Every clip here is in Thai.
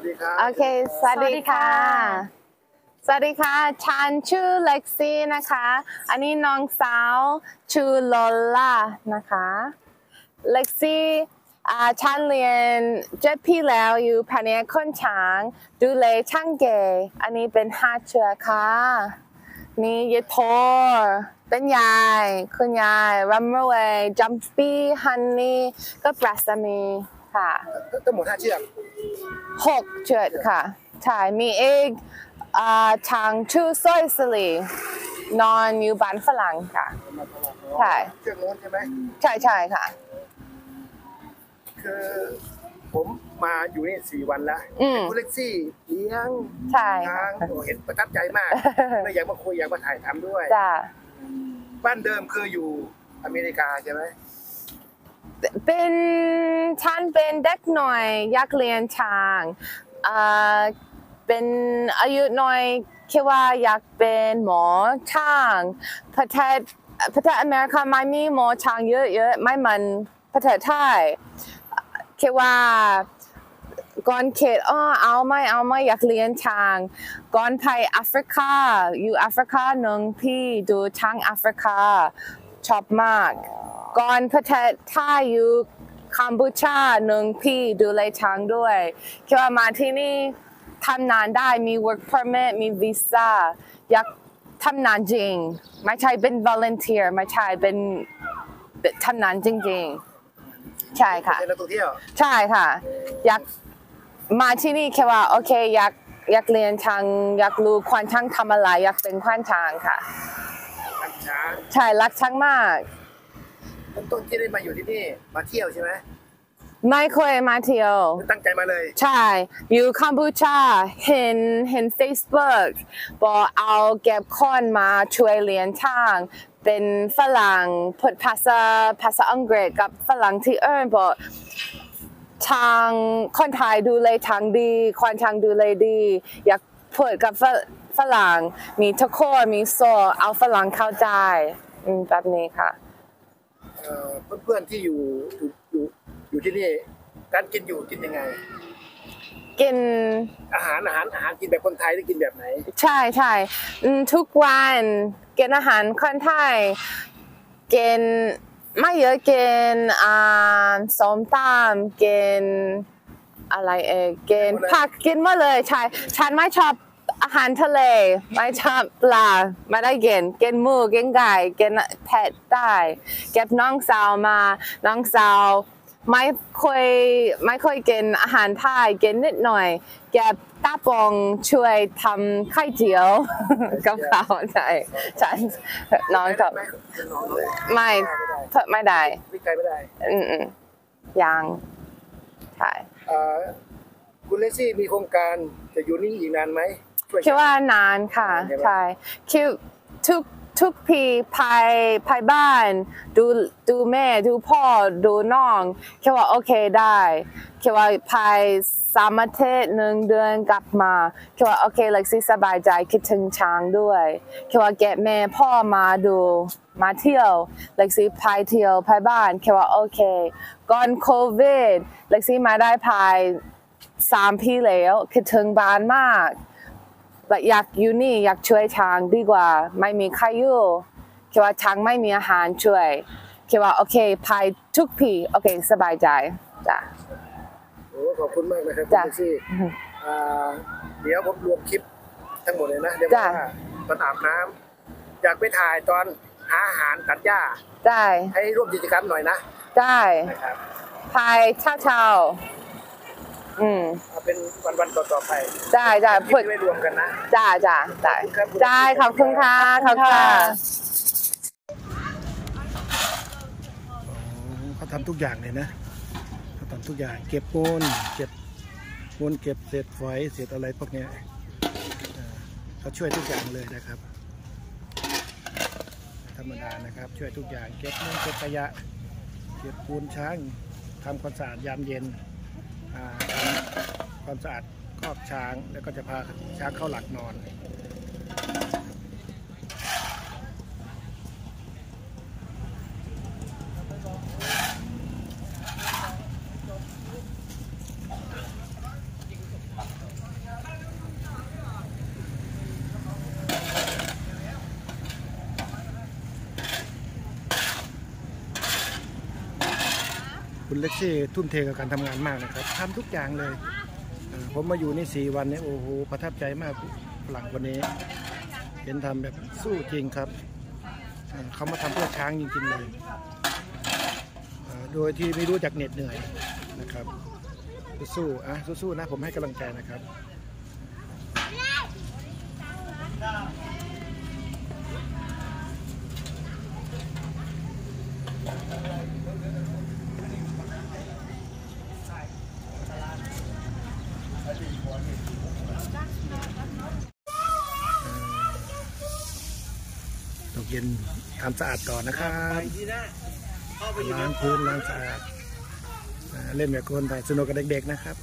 วัสดีครับโอเคสวัสดีค่ะสวัสดีค่ะฉันชื่อเล็กซี่นะคะอันนี้น้องสาวชื่อลอล่านะคะเล็กซี่ฉันเรียน7 ปีแล้วอยู่แผนกคนช้างดูแลช่างเก๋อันนี้เป็น5 เชือกค่ะนี่ยายโทเป็นยายคุณยายรัมเมอร์เวย์จัมปี้ฮันนี่ก็ปรัสมีค่ะทั้งหมด5 เชือก 6 เชือกค่ะใช่มีเอกช้างชื่อสร้อยสลีนอนอยู่บ้านฝรั่งค่ะใช่เชือกโน้นใช่ไหมใช่ค่ะคือผมมาอยู่นี่4 วันแล้วคุณเล็กซี่เลี้ยงช้างเห็นประทับใจมากเลยอยากมาคุยอยากมาถ่ายทำด้วยจ้าบ้านเดิมคืออยู่อเมริกาใช่ไหมเป็นฉันเป็นเด็กหน่อยอยากเรียนช้างเป็นอายุหน่อยคิดว่าอยากเป็นหมอช้างประเทศอเมริกาไม่มีหมอช้างเยอะไม่มันประเทศไทยคิดว่าก่อนเขตเอาไม่อยากเรียนช้างก่อนไปแอฟริกาอยู่แอฟริกาหนึ่งพี่ดูช้างแอฟริกาชอบมากก่อนประเทศไทยอยู่กัมพูชาหนึ่งพี่ดูแลช้างด้วยคิดว่ามาที่นี่ทำงานได้มี work permit มีวีซ่าอยากทำงานจริงไม่ใช่เป็น volunteer ไม่ใช่เป็นทำงานจริงๆใช่ค่ะใช่ค่ะอยากมาที่นี่แค่ว่าโอเคอยากเรียนช้างอยากรู้ควานช้างทำอะไรอยากเป็นควานช้างค่ะใช่รักช้างมากต้นที่ได้มาอยู่ที่นี่มาเที่ยวใช่ไหมไม่เคยมาเที่ยวตั้งใจมาเลยใช่อยู่กัมพูชาเห็น Facebook บอกเอาเก็บคนมาช่วยเรียนช้างเป็นฝรั่งพูดภาษาอังกฤษกับฝรั่งที่บอกช้างคนไทยดูแลช้างดีควานช้างดูแลดีอยากพูดกับฝรั่งมีทุกคนมีโซ่เอาฝรั่งเข้าใจแบบนี้ค่ะเพื่อนๆที่อยู่ที่นี่การกินอยู่กินยังไงกินอาหารกินแบบคนไทยหรือกินแบบไหนใช่ทุกวันกินอาหารคนไทยกินไม่เยอะกินส้มตำกินอะไรกินผักกินมาเลยใช่ฉันไม่ชอบอาหารทะเลไม่ชอบปลาไม่ได้กินหมูกินไก่กินเผ็ดได้เก็บน้องสาวมาน้องสาวไม่ค่อยกินอาหารไทยกินนิดหน่อยเก็บตาปองช่วยทำไข่เจียวกับเขาใช่ฉันน้องกับไม่ได้วิจัยไม่ได้ยังใช่คุณเลซี่มีโครงการจะอยู่นี่อีกนานไหมคิดว่านานค่ะใช่คิดทุกปีไปบ้านดูแม่ดูพ่อดูน้องคิดว่าโอเคได้คิดว่าไป3 อาทิตย์1 เดือนกลับมาคิดว่าโอเคเล็กซี่สบายใจคิดถึงช้างด้วยคิดว่าแกแม่พ่อมาเที่ยวเล็กซี่ไปเที่ยวไปบ้านคิดว่าโอเคก่อนโควิดเล็กซี่มาได้ไป3 ปีแล้วคิดถึงบ้านมากอยากอยู่นี่อยากช่วยช้างดีกว่าไม่มีใครอยู่คิดว่าช้างไม่มีอาหารช่วยคิดว่าโอเคไปทุกปีโอเคสบายใจจ้ะโอ้ขอบคุณมากนะครับคุณซี่เดี๋ยวผมรวมคลิปทั้งหมดเลยนะเดี๋ยวว่าตอนอาบน้ำอยากไปถ่ายตอนหาอาหารตัดหญ้าได้ให้ร่วมกิจกรรมหน่อยนะได้ไปเช้าเป็นวันต่อไปได้พูดไม่รวมกันนะได้ขอบคุณค่ะเขาทำทุกอย่างเลยนะเขาทำทุกอย่างเก็บปูนเก็บเศษฝอยเศษอะไรพวกนี้เขาช่วยทุกอย่างเลยนะครับธรรมดานะครับช่วยทุกอย่างเก็บเก็บขยะเก็บปูนช้างทำความสะอาดยามเย็นทำความสะอาดคอกช้างแล้วก็จะพาช้างเข้าหลักนอนคุณเล็กซี่ทุ่มเทกับการทำงานมากนะครับทำทุกอย่างเลยผมมาอยู่นี่4 วันเนี่ยโอ้โหประทับใจมากฝรั่งคนนี้เห็นทำแบบสู้จริงครับเขามาทำเพื่อช้างจริงๆเลยโดยที่ไม่รู้จักเหน็ดเหนื่อยนะครับสู้ๆนะผมให้กำลังใจนะครับตกเย็นทำสะอาดต่อนะครับล้างพื้นล้างสะอาดเล่นแบบคนไทยสนุกกับเด็กๆนะครับ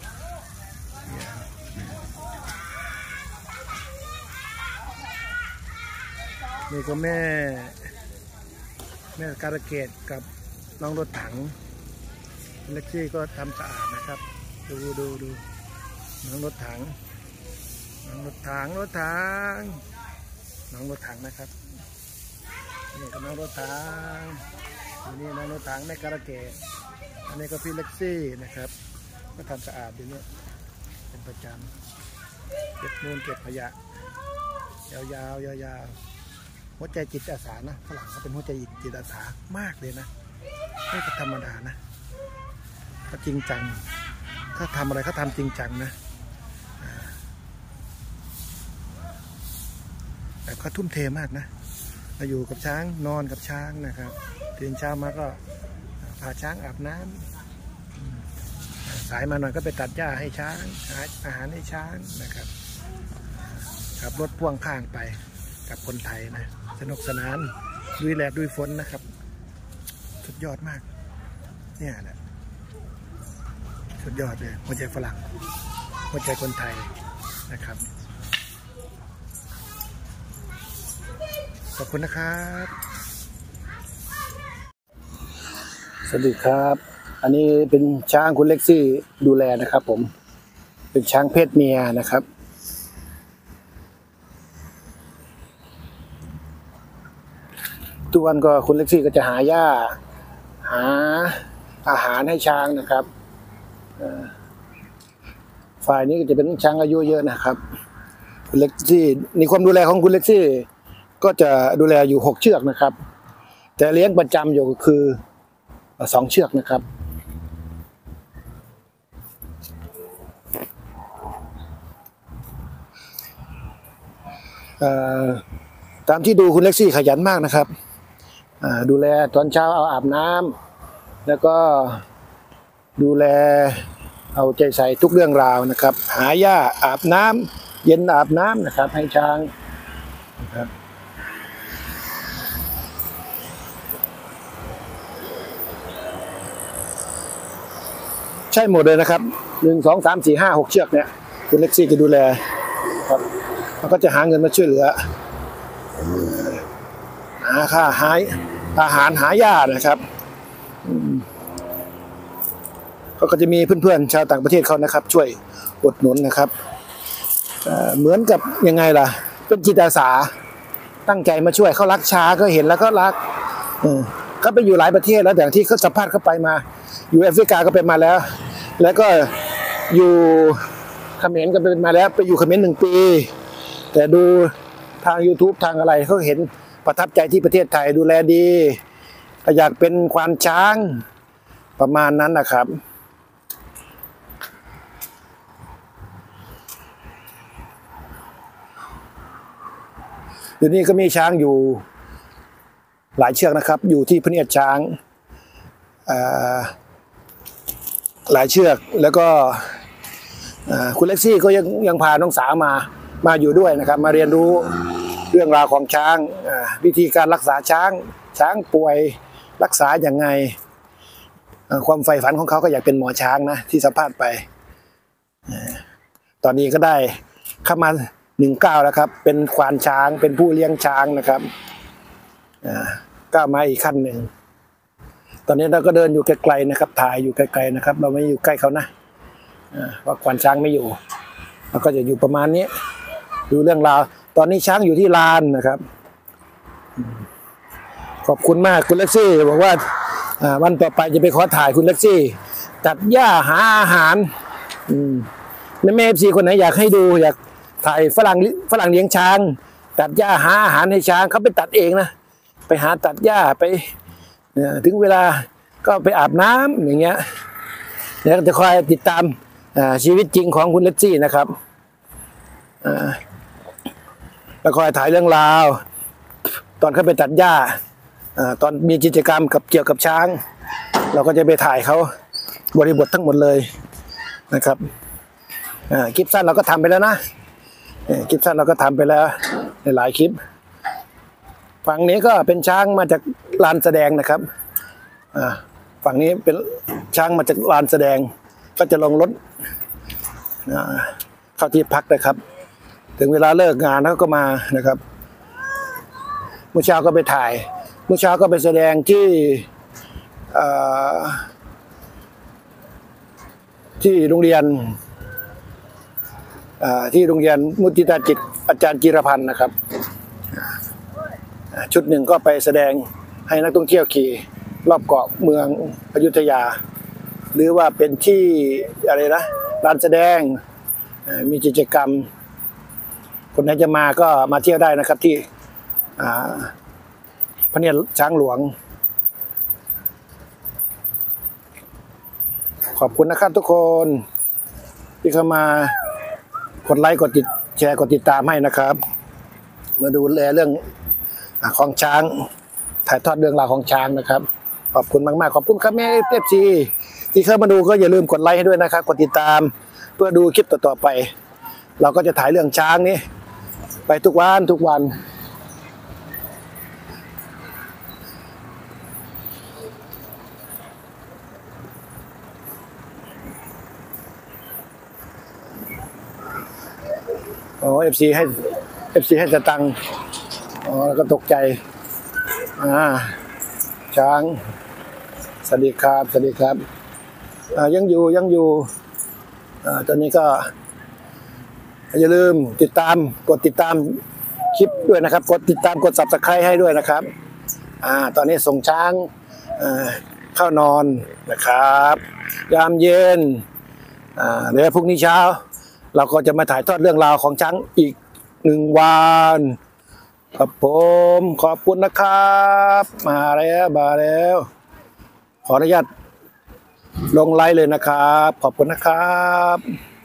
นี่ก็แม่การะเกดกับน้องรถถังเล็กซี่ก็ทำสะอาดนะครับดูน้องรถถังนะครับนี่ก็น้องรถถังนี่น้องรถถังแม่การะเกดอันนี้ก็พี่เล็กซี่นะครับก็ทำสะอาดอยู่เนี่ยเป็นประจำเก็บมูลเก็บขยะยาวหัวใจจิตอาสานะฝรั่งเขาเป็นหัวใจจิตอาสามากเลยนะไม่ธรรมดานะเขาจริงจังถ้าทำอะไรเขาทำจริงจังนะแต่เขาทุ่มเทมากนะมาอยู่กับช้างนอนกับช้างนะครับตื่นเช้ามาก็พาช้างอาบน้ำสายมาหน่อยก็ไปตัดหญ้าให้ช้างหาอาหารให้ช้างนะครับขับรถพ่วงข้างไปกับคนไทยนะสนุกสนานดุยแดดดุยฝนนะครับสุดยอดมากเนี่ยแหละสุดยอดเลยหัวใจฝรั่งหัวใจคนไทยนะครับขอบคุณนะครับสวัสดีครับอันนี้เป็นช้างคุณเล็กซี่ดูแลนะครับผมเป็นช้างเพศเมียนะครับทุกวันก็คุณเล็กซี่ก็จะหาหญ้าหาอาหารให้ช้างนะครับฝ่ายนี้ก็จะเป็นช้างอายุเยอะนะครับคุณเล็กซี่ในความดูแลของคุณเล็กซี่ก็จะดูแลอยู่6 เชือกนะครับแต่เลี้ยงประจำอยู่ก็คือ2 เชือกนะครับตามที่ดูคุณเล็กซี่ขยันมากนะครับดูแลตอนเช้าเอาอาบน้ำแล้วก็ดูแลเอาใจใส่ทุกเรื่องราวนะครับหาหญ้าอาบน้ำเย็นอาบน้ำนะครับให้ช้างนะครับใช่หมดเลยนะครับ1 2 3 4 5 6 เชือกเนี่ยคุณเล็กซี่จะดูแลครับแล้วก็จะหาเงินมาช่วยเหลือหาค่าหาอาหารหาหญ้านะครับก็จะมีเพื่อนๆชาวต่างประเทศเขานะครับช่วยอุดหนุนนะครับเหมือนกับยังไงล่ะเป็นจิตอาสาตั้งใจมาช่วยเขารักช้าก็เห็นแล้วก็รักเขาไปอยู่หลายประเทศแล้วแต่ที่เขาสัมภาษณ์เขาไปมาอยู่แอฟริกาก็ไปมาแล้วก็อยู่เขมรก็เป็นมาแล้วไปอยู่เขมร1 ปีแต่ดูทาง YouTube ทางอะไรเขาเห็นประทับใจที่ประเทศไทยดูแลดีอยากเป็นควานช้างประมาณนั้นนะครับเดี๋ยวนี้ก็มีช้างอยู่หลายเชือกนะครับอยู่ที่พเนียดช้างหลายเชือกแล้วก็คุณเล็กซี่ก็ยังพาน้องสาวมาอยู่ด้วยนะครับมาเรียนรู้เรื่องราวของช้างวิธีการรักษาช้างป่วยรักษาอย่างไงความใฝ่ฝันของเขาก็อยากเป็นหมอช้างนะที่สัมภาษณ์ไปตอนนี้ก็ได้เข้ามา19แล้วครับเป็นควานช้างเป็นผู้เลี้ยงช้างนะครับก้าวมาอีกขั้นหนึ่งตอนนี้เราก็เดินอยู่ไกลๆนะครับถ่ายอยู่ไกลๆนะครับเราไม่อยู่ใกล้เขานะเพราะควานช้างไม่อยู่เราก็จะอยู่ประมาณนี้ดูเรื่องราวตอนนี้ช้างอยู่ที่ลานนะครับขอบคุณมากคุณเล็กซี่บอกว่าวันต่อไปจะไปขอถ่ายคุณแท็กซี่ตัดหญ้าหาอาหารแม่เอฟซีคนไหนอยากให้ดูอยากถ่ายฝรั่งเลี้ยงช้างตัดหญ้าหาอาหารให้ช้างเขาไปตัดเองนะไปหาตัดหญ้าไปถึงเวลาก็ไปอาบน้ำอย่างเงี้ยเดี๋ยวจะคอยติดตามชีวิตจริงของคุณแท็กซี่นะครับแล้วคอยถ่ายเรื่องราวตอนเขาไปตัดหญ้าตอนมีกิจกรรมเกี่ยวกับช้างเราก็จะไปถ่ายเขาบริบททั้งหมดเลยนะครับคลิปสั้นเราก็ทำไปแล้วนะคลิปสั้นเราก็ทำไปแล้วในหลายคลิปฝั่งนี้ก็เป็นช้างมาจากลานแสดงนะครับฝั่งนี้เป็นช้างมาจากลานแสดงก็จะลงรถเข้าที่พักนะครับถึงเวลาเลิกงานเขาก็มานะครับเมื่อเช้าก็ไปถ่ายเมื่อเช้าก็ไปแสดงที่โรงเรียนมุทิตาจิตอาจารย์จิรพันธ์นะครับชุดหนึ่งก็ไปแสดงให้นักท่องเที่ยวขี่รอบเกาะเมืองอยุธยาหรือว่าเป็นที่อะไรนะลานแสดงมีกิจกรรมคนไหนจะมาก็มาเที่ยวได้นะครับที่พระเนียดช้างหลวงขอบคุณนะครับทุกคนที่เข้ามากดไลค์กดติดแชร์กดติดตามให้นะครับมาดูแลเรื่องของช้างถ่ายทอดเรื่องราวของช้างนะครับขอบคุณมากๆขอบคุณครับแม่เอฟซีที่เข้ามาดูก็อย่าลืมกดไลค์ให้ด้วยนะครับกดติดตามเพื่อดูคลิปต่อๆไปเราก็จะถ่ายเรื่องช้างนี้ไปทุกวันเอฟซีให้สตังค์แล้วก็ตกใจช้างสวัสดีครับยังอยู่ตอนนี้ก็อย่าลืมกดติดตามคลิปด้วยนะครับกด Subscribe ให้ด้วยนะครับตอนนี้ส่งช้างเข้านอนนะครับยามเย็นเดี๋ยวพรุ่งนี้เช้าเราก็จะมาถ่ายทอดเรื่องราวของช้างอีก1 วันครับผมขอบคุณนะครับมาแล้วขออนุญาตลงไลฟ์เลยนะครับขอบคุณนะครับ